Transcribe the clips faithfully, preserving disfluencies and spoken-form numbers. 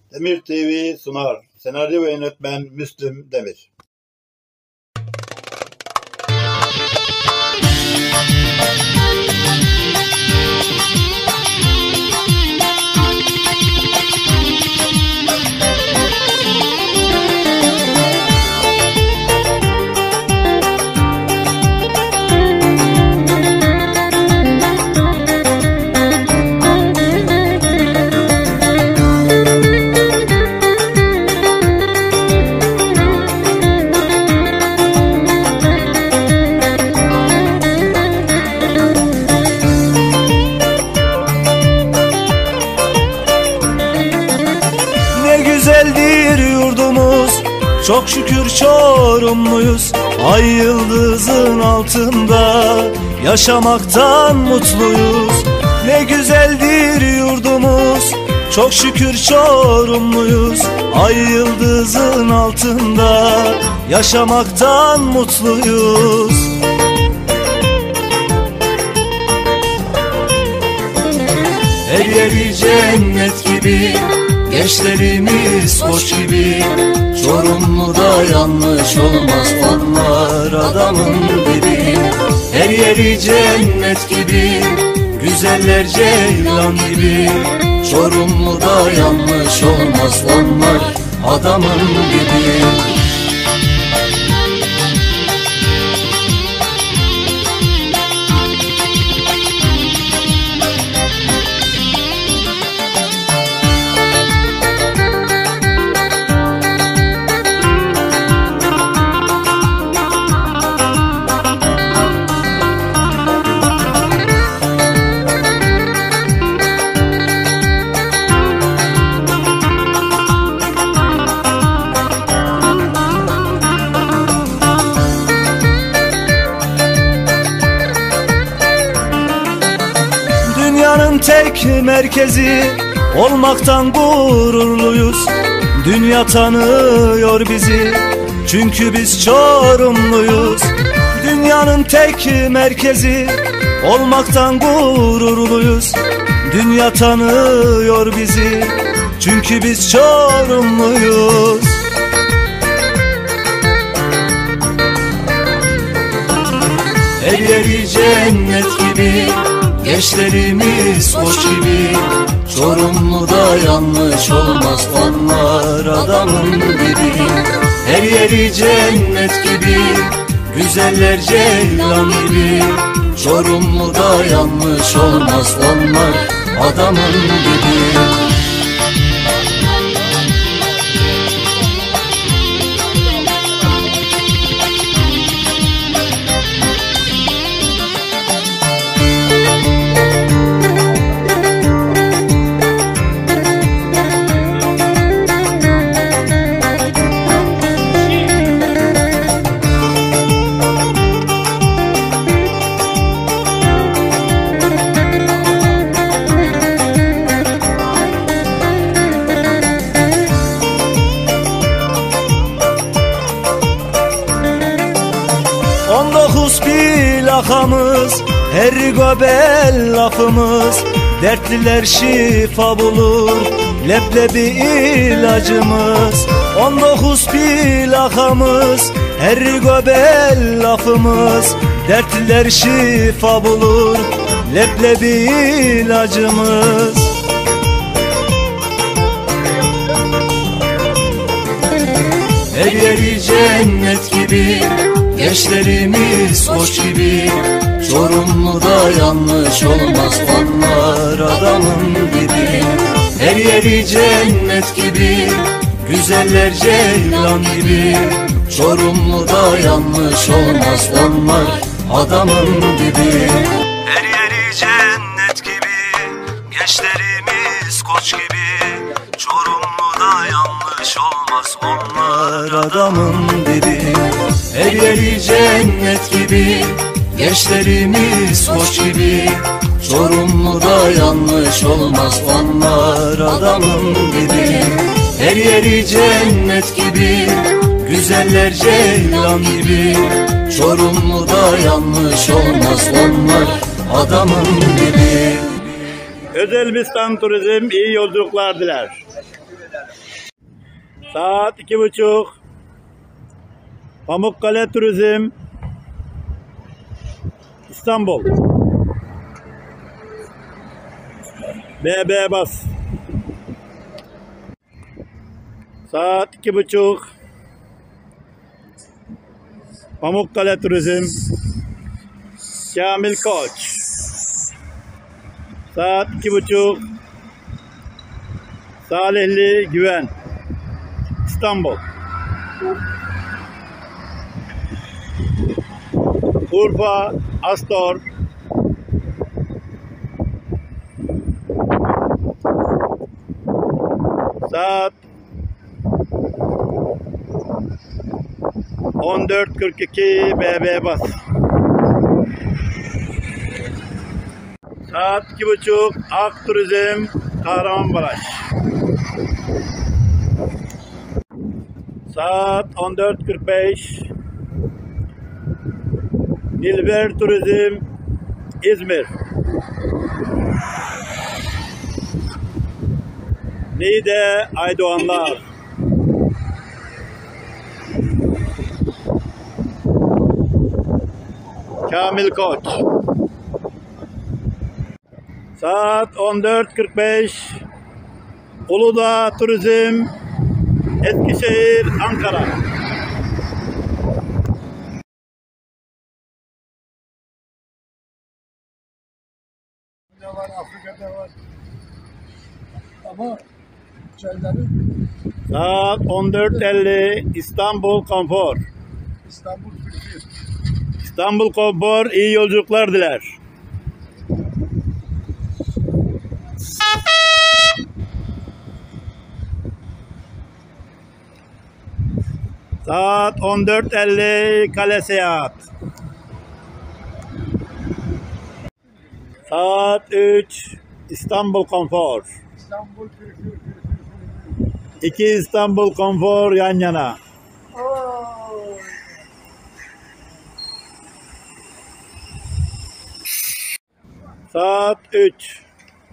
Demir T V sunar. Senaryo ve yönetmen Müslüm Demir. Güzeldir yurdumuz, çok şükür Çorumluyuz. Ay yıldızın altında yaşamaktan mutluyuz. Ne güzeldir yurdumuz, çok şükür Çorumluyuz. Ay yıldızın altında yaşamaktan mutluyuz. Her yeri cennet gibi, gençlerimiz hoş gibi. Çorumlu'da yanlış olmaz, onlar adamın dibi. Her yeri cennet gibi, güzeller ceylan gibi. Çorumlu'da yanlış olmaz, onlar adamın dibi. Dünyanın tek merkezi olmaktan gururluyuz. Dünya tanıyor bizi, çünkü biz Çorumluyuz. Dünyanın tek merkezi olmaktan gururluyuz. Dünya tanıyor bizi, çünkü biz Çorumluyuz. Her yeri cennet gibi, gençlerimiz hoş gibi. Çorumlu'da yanlış olmaz, onlar adamın dibi. Her yeri cennet gibi, güzeller ceylan gibi. Çorumlu'da yanlış olmaz, onlar adamın dibi. On dokuz plakamız, her gobel lafımız. Dertliler şifa bulur, leblebi ilacımız. On dokuz plakamız, her gobel lafımız. Dertliler şifa bulur, leblebi ilacımız. Her yeri cennet gibi, gençlerimiz hoş gibi. Çorumlu'da yanlış olmaz, onlar adamın dibi. Her yeri cennet gibi, güzeller ceylan gibi. Çorumlu'da yanlış olmaz, onlar adamın dibi. Her yeri cennet gibi, gençlerimiz koç gibi. Çorumlu'da yanlış olmaz, onlar adamın dibi. Her yeri cennet gibi, gençlerimiz hoş gibi. Çorumlu'da yanlış olmaz, onlar adamın dibi. Her yeri cennet gibi, güzeller ceylan gibi. Çorumlu'da yanlış olmaz, onlar adamın dibi. Özel Bistan Turizm iyi yolculuklar diler. Saat iki buçuk. Pamukkale Turizm, İstanbul. B B bas. Saat iki buçuk. Pamukkale Turizm, Kamil Koç. Saat iki buçuk. Salihli Güven, İstanbul. Urfa Astor. Saat on dört kırk iki B B bas. Saat iki buçuk Ak Turizm, Kahramanmaraş. Saat on dört kırk beş Nilüfer Turizm, İzmir. Niğde Aydoğanlar. Kamil Koç. Saat on dört kırk beş Uludağ Turizm, Eskişehir, Ankara. Var, Afrika'da var. Ama şeyleri Saat on dört elli İstanbul Konfor. İstanbul Türkiye. İstanbul Konfor iyi yolculuklar diler. Saat on dört elli Kale Seyahat. Saat üç İstanbul Konfor. İstanbul Türkiye. İki İstanbul Konfor yan yana. Oy. Saat üç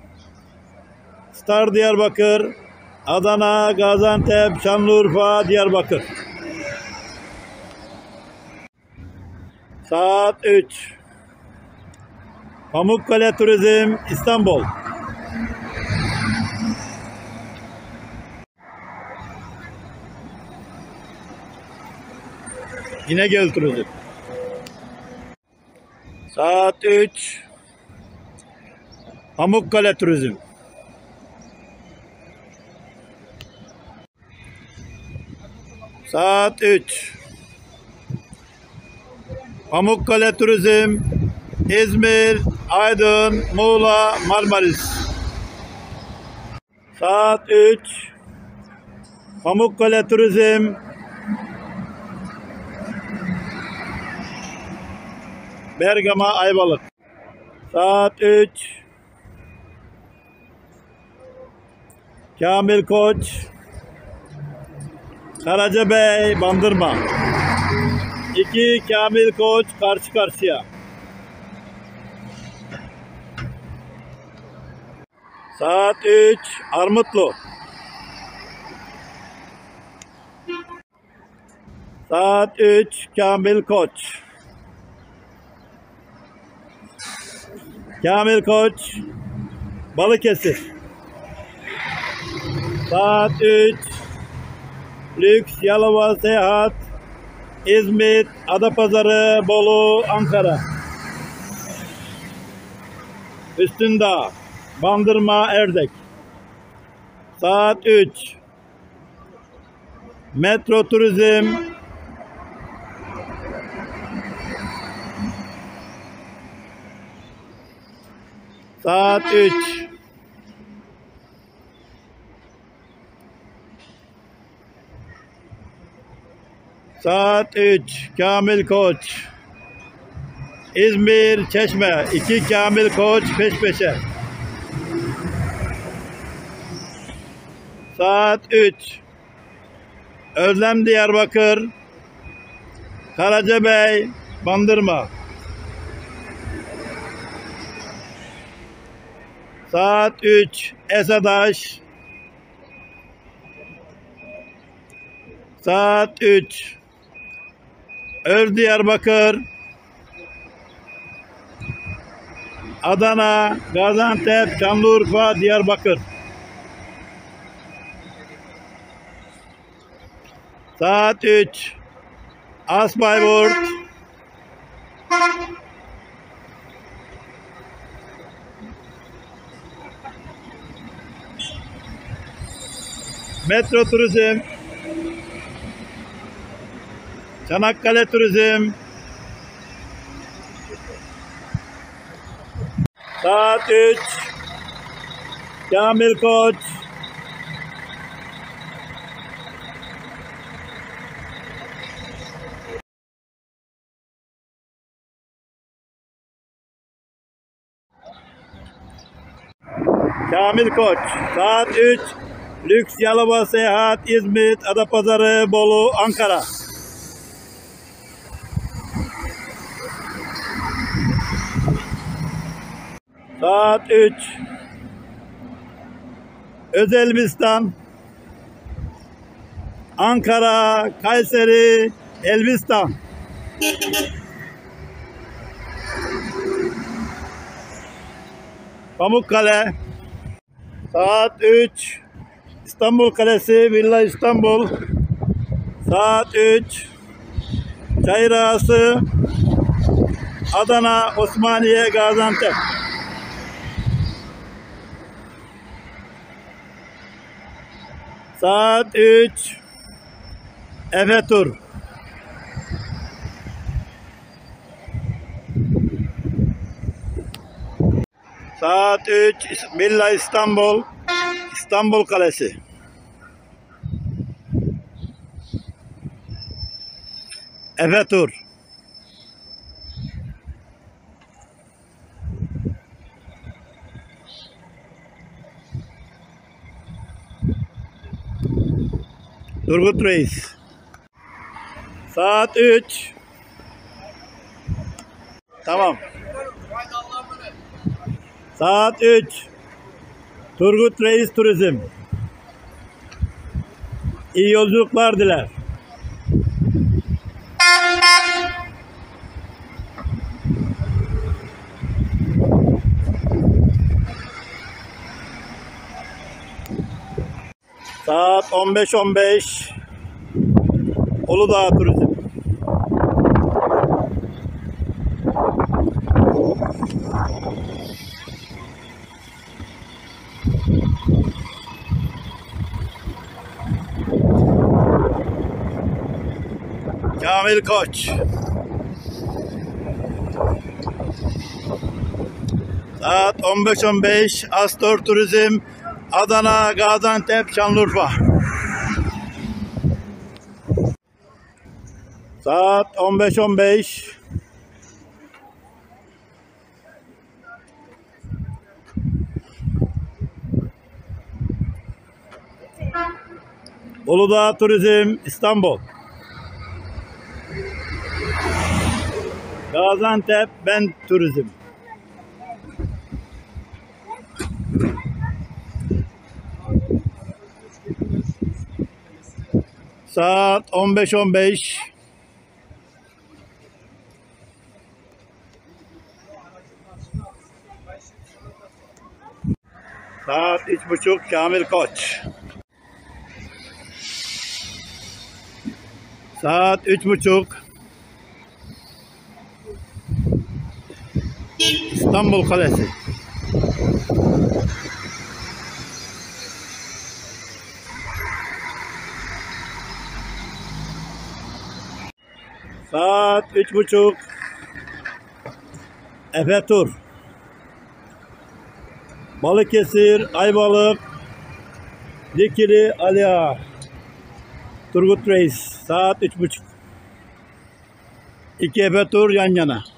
Star Diyarbakır, Adana, Gaziantep, Şanlıurfa, Diyarbakır. Saat üç Pamukkale Turizm, İstanbul. İnegöl Turizm. Saat üç Pamukkale Turizm. Saat üç Pamukkale Turizm, İzmir, Aydın, Muğla, Marmaris. Saat üç Pamukkale Turizm, Bergama, Ayvalık. Saat üç Kamil Koç, Karacabey, Bandırma. iki Kamil Koç karşı karşıya. Saat üç Armutlu. Saat üç Kamil Koç. Kamil Koç, Balıkesir. Saat üç Lüks Yalova Seyahat, İzmit, Adapazarı, Bolu, Ankara. Üstündağ, Bandırma, Erdek. Saat üç Metro Turizm, saat üç Saat üç Kamil Koç, İzmir, Çeşme. iki Kamil Koç peş peşe. Saat üç Özlem Diyarbakır, Karacabey, Bandırma. Saat üç Esadaş, Saat üç. Öz Diyarbakır, Adana, Gaziantep, Şanlıurfa, Diyarbakır. Saat üç. Asbayburt, Metro Turizm, Çanakkale Turizm. Saat üç. Kamil Koç, Kamil Koç. Saat üç. Lüks Yalova Seyahat, İzmit, Adapazarı, Bolu, Ankara. Saat üç. Özelbistan, Ankara, Kayseri, Elbistan. Pamukkale. Saat üç. İstanbul Kalesi, Villa İstanbul. Saat üç. Çayırağası, Adana, Osmaniye, Gaziantep. Saat üç. Efe Tur. Saat üç. Villa İstanbul, İstanbul Kalesi. Efe Tur. Turgut Reis. Saat üç. Tamam. Saat üç. Turgut Reis Turizm. İyi yolculuklar diler. Saat on beş on beş. Uludağ Turizm. Kamil Koç. Saat on beş on beş. Astor Turizm, Adana, Gaziantep, Şanlıurfa. Saat on beş on beş. Uludağ Turizm, İstanbul. Gaziantep, Ben Turizm. Saat on beş on beş. Saat üç buçuk. Kamil Koç. Saat üç buçuk. İstanbul Kalesi. Saat üç buçuk. Efe Tur. Balıkesir, Ayvalık, Dikili, Ali Ağa. Turgut Reis. Saat üç buçuk. İki Efe Tur yan yana.